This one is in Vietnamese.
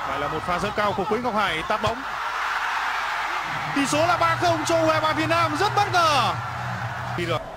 Phải là một pha dâng cao của Quế Ngọc Hải tạt bóng. Tỷ số là 3-0 cho U23 Việt Nam, rất bất ngờ. Đi được.